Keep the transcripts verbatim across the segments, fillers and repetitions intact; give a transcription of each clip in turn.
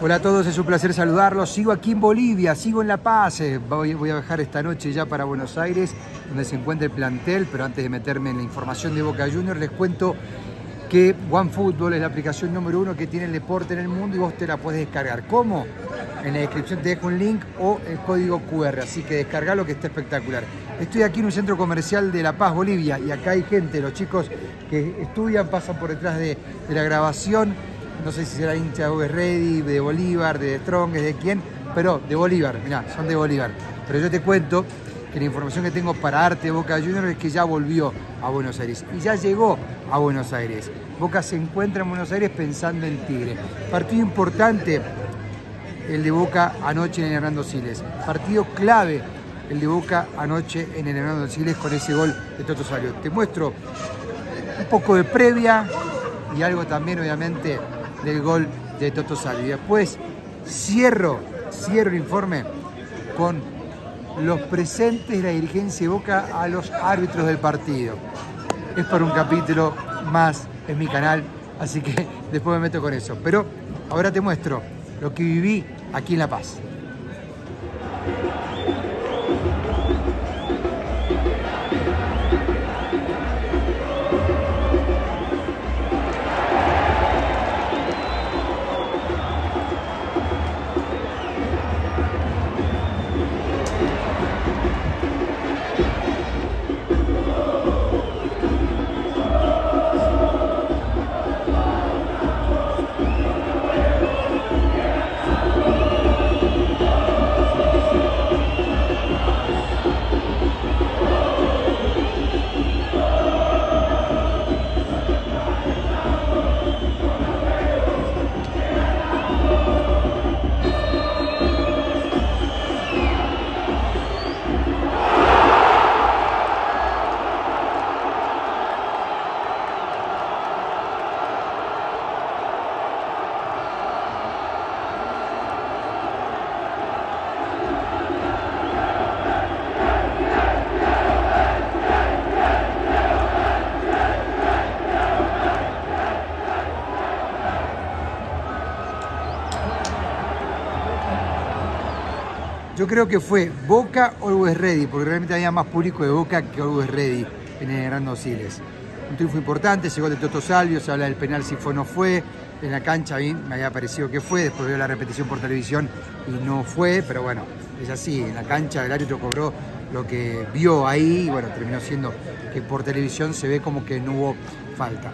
Hola a todos, es un placer saludarlos. Sigo aquí en Bolivia, sigo en La Paz. Voy, voy a viajar esta noche ya para Buenos Aires, donde se encuentra el plantel. Pero antes de meterme en la información de Boca Juniors, les cuento que OneFootball es la aplicación número uno que tiene el deporte en el mundo y vos te la puedes descargar. ¿Cómo? En la descripción te dejo un link o el código cu erre, así que descargalo que está espectacular. Estoy aquí en un centro comercial de La Paz, Bolivia, y acá hay gente, los chicos que estudian, pasan por detrás de, de la grabación. No sé si será hincha de Always Ready, de Bolívar, de Strong, de quién, pero de Bolívar, mirá, son de Bolívar. Pero yo te cuento que la información que tengo para darte de Boca Juniors es que ya volvió a Buenos Aires y ya llegó a Buenos Aires. Boca se encuentra en Buenos Aires pensando en Tigre. Partido importante el de Boca anoche en el Hernando Siles. Partido clave el de Boca anoche en el Hernando Siles con ese gol de Toto Salvio. Te muestro un poco de previa y algo también obviamente del gol de Toto Salvio. Y después cierro, cierro el informe con los presentes de la dirigencia de Boca a los árbitros del partido. Es para un capítulo más en mi canal, así que después me meto con eso. Pero ahora te muestro lo que viví aquí en La Paz. Yo creo que fue Boca Always Ready, porque realmente había más público de Boca que Always Ready en el Hernando Siles. Un triunfo importante, ese gol de Toto Salvio, se habla del penal si fue o no fue. En la cancha a mí me había parecido que fue, después veo la repetición por televisión y no fue, pero bueno, es así. En la cancha el árbitro cobró lo que vio ahí y bueno, terminó siendo que por televisión se ve como que no hubo falta.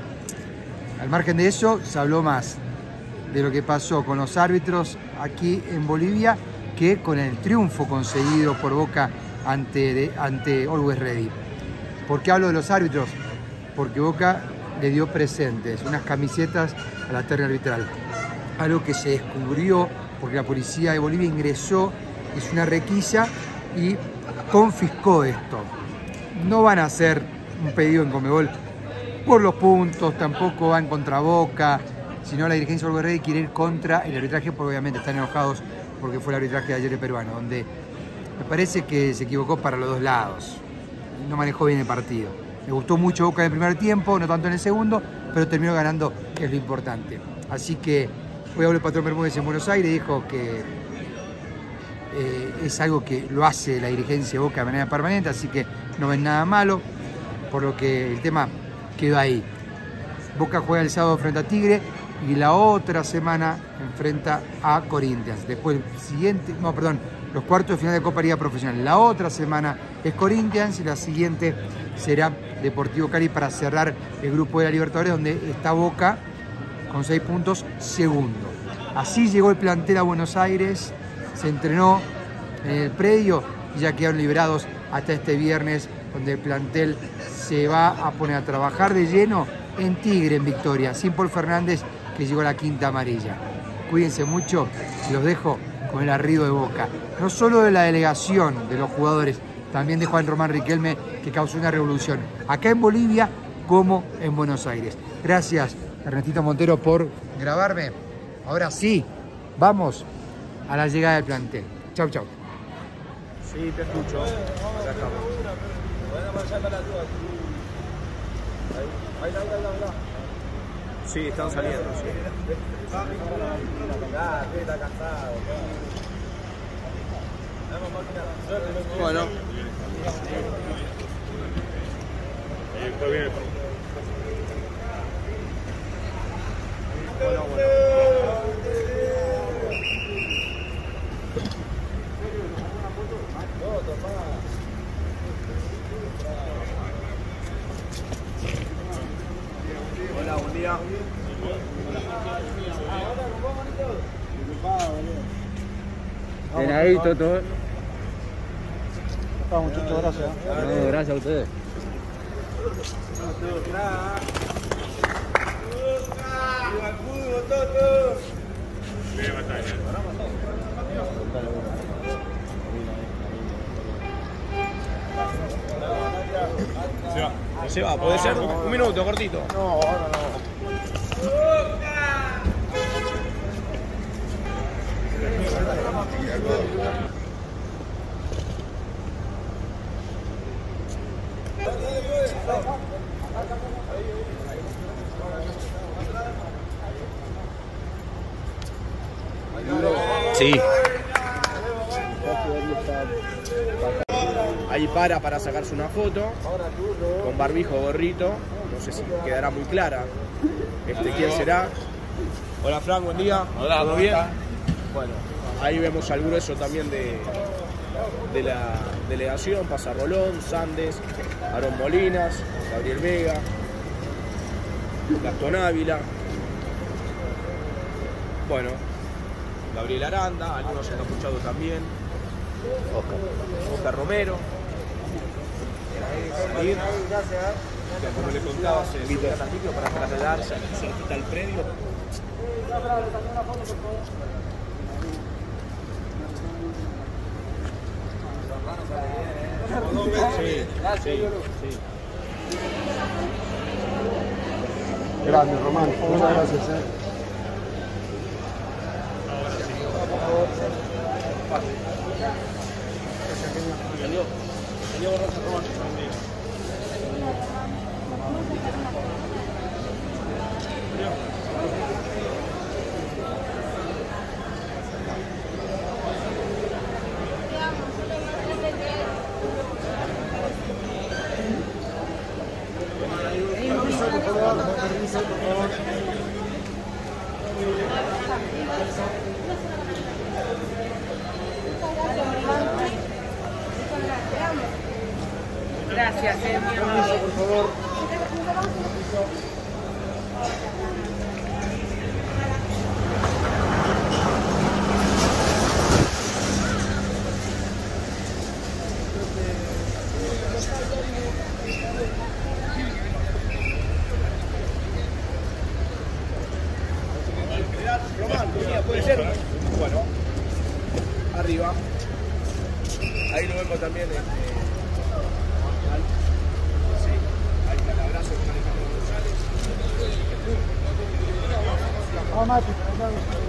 Al margen de eso, se habló más de lo que pasó con los árbitros aquí en Bolivia que con el triunfo conseguido por Boca ante, de, ante Always Ready. ¿Por qué hablo de los árbitros? Porque Boca le dio presentes, unas camisetas a la terna arbitral. Algo que se descubrió porque la policía de Bolivia ingresó, hizo una requisa y confiscó esto. No van a hacer un pedido en Conmebol por los puntos, tampoco van contra Boca, sino la dirigencia de Always Ready quiere ir contra el arbitraje porque obviamente están enojados porque fue el arbitraje de ayer el peruano, donde me parece que se equivocó para los dos lados. No manejó bien el partido. Me gustó mucho Boca en el primer tiempo, no tanto en el segundo, pero terminó ganando, que es lo importante. Así que hoy habló el patrón Bermúdez en Buenos Aires, dijo que eh, es algo que lo hace la dirigencia de Boca de manera permanente, así que no ven nada malo, por lo que el tema quedó ahí. Boca juega el sábado frente a Tigre y la otra semana enfrenta a Corinthians. Después, siguiente, no, perdón, los cuartos de final de Copa Liga Profesional. La otra semana es Corinthians y la siguiente será Deportivo Cali para cerrar el grupo de la Libertadores, donde está Boca con seis puntos, segundo. Así llegó el plantel a Buenos Aires, se entrenó en el predio y ya quedaron liberados hasta este viernes, donde el plantel se va a poner a trabajar de lleno en Tigre, en Victoria, sin Paul Fernández, que llegó a la quinta amarilla. Cuídense mucho, los dejo con el arribo de Boca. No solo de la delegación, de los jugadores, también de Juan Román Riquelme, que causó una revolución, acá en Bolivia como en Buenos Aires. Gracias, Ernestito Montero, por grabarme. Ahora sí, vamos a la llegada del plantel. Chau, chau. Sí, te escucho. Acá estamos. Sí, están saliendo, sí. Bueno. Bueno, bueno. Hola, buen día. Bien ahí, Toto. Ah, muchachos, gracias. No, gracias a ustedes. Se va, se va, puede ser un minuto, cortito. No, ahora no. Sí. Ahí para para sacarse una foto con barbijo, gorrito. No sé si quedará muy clara. Este, ¿quién será? Hola, Frank, buen día. Hola, ¿todo ¿cómo bien? está? Bueno, ahí vemos al grueso también de, de la delegación. Pasa Rolón, Sandes, Aarón Molinas, Gabriel Vega, Gastón Ávila. Bueno, Gabriel Aranda, algunos se han escuchado también. Oscar, Oscar Romero. Salir. Que como le contaba, se invita al sitio para trasladarse cerquita al predio. Sí, sí, sí. Grande, Román. Muchas gracias. Eh. Salió, salió borroso Román. Gracias, eh, mi amor. Por favor. Román, puede ser. Bueno, arriba. Ahí lo vemos también. Este, sí, ahí está el abrazo con Alejandro González. Vamos, Mati.